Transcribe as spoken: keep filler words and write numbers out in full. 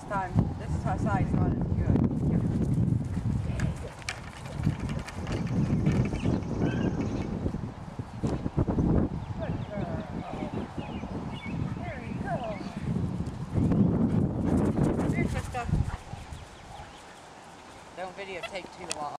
time, this side is not as good. Good girl. There you go. Here, Twista. Don't videotape too long.